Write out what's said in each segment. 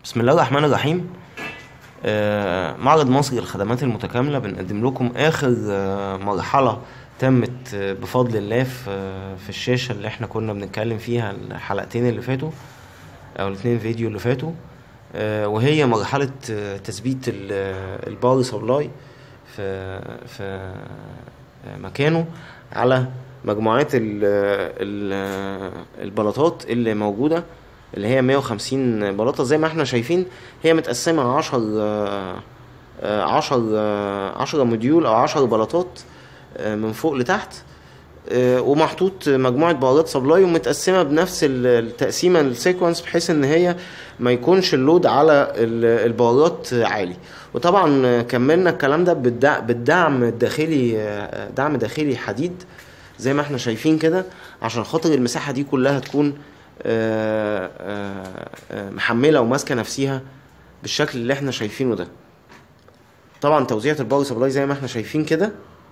بسم الله الرحمن الرحيم. معرض مصر للخدمات المتكاملة بنقدم لكم آخر مرحلة تمت بفضل الله في الشاشة اللي احنا كنا بنتكلم فيها الحلقتين اللي فاتوا أو الاثنين فيديو اللي فاتوا، وهي مرحلة تثبيت الباور سبلاي في مكانه على مجموعات البلاطات اللي موجودة، اللي هي 150 بلاطة. زي ما احنا شايفين هي متقسمة 10 موديول او 10 بلاطات من فوق لتحت، ومحطوط مجموعة باورات سبلاي ومتقسمة بنفس التقسيمة السيكونس، بحيث ان هي ما يكونش اللود على الباورات عالي. وطبعا كملنا الكلام ده بالدعم الداخلي، دعم داخلي حديد زي ما احنا شايفين كده، عشان خاطر المساحة دي كلها تكون محملة وماسكة نفسها بالشكل اللي احنا شايفينه ده. طبعا توزيعة الباور سبلاي زي ما احنا شايفين كده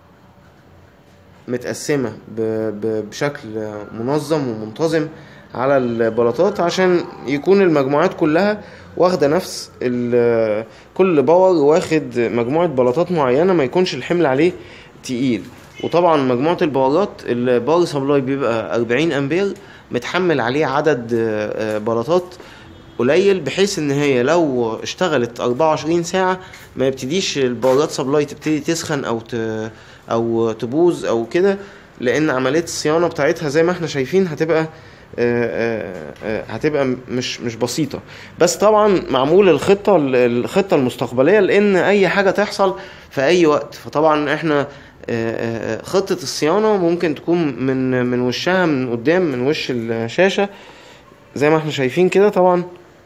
متقسمة بشكل منظم ومنتظم على البلاطات، عشان يكون المجموعات كلها واخدة نفس كل باور واخد مجموعة بلاطات معينة، ما يكونش الحمل عليه تقيل. وطبعا مجموعة الباور سبلاي بيبقى 40 امبير متحمل عليه عدد بلاطات قليل، بحيث ان هي لو اشتغلت 24 ساعة ما يبتديش الباورات سبلاي تبتدي تسخن او تبوظ او كده، لان عملية الصيانة بتاعتها زي ما احنا شايفين هتبقى مش بسيطة. بس طبعا معمول الخطة المستقبلية، لان اي حاجة تحصل في اي وقت. فطبعا احنا خطة الصيانة ممكن تكون من وشها من قدام، من وش الشاشة زي ما احنا شايفين كده. طبعا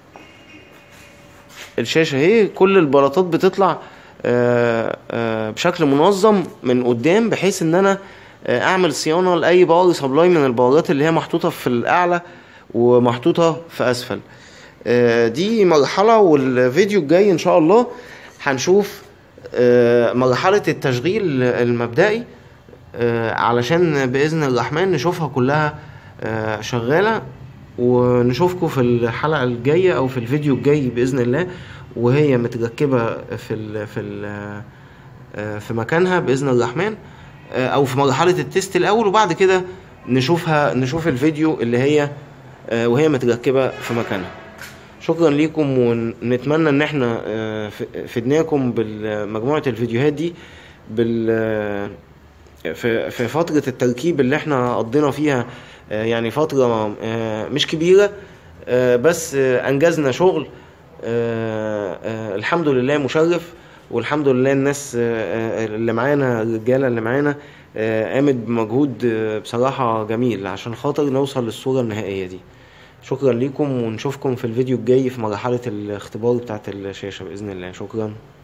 الشاشة هي كل البلاطات بتطلع بشكل منظم من قدام، بحيث ان انا اعمل صيانة لاي باور سبلاي من الباورات اللي هي محطوطة في الاعلى ومحطوطة في اسفل. دي مرحلة، والفيديو الجاي ان شاء الله هنشوف مرحلة التشغيل المبدئي، علشان بإذن الرحمن نشوفها كلها شغالة، ونشوفكم في الحلقة الجاية أو في الفيديو الجاي بإذن الله وهي متركبة في مكانها بإذن الرحمن، أو في مرحلة التست الأول، وبعد كده نشوف الفيديو اللي هي وهي متركبة في مكانها. شكرا ليكم، ونتمنى ان احنا فدناكم بمجموعة الفيديوهات دي في فترة التركيب اللي احنا قضينا فيها، يعني فترة مش كبيرة، بس انجزنا شغل الحمد لله مشرف. والحمد لله الناس اللي معانا، الرجالة اللي معانا قامت بمجهود بصراحة جميل عشان خاطر نوصل للصورة النهائية دي. شكرا لكم، ونشوفكم في الفيديو الجاي في مرحلة الاختبار بتاعت الشاشة بإذن الله. شكرا.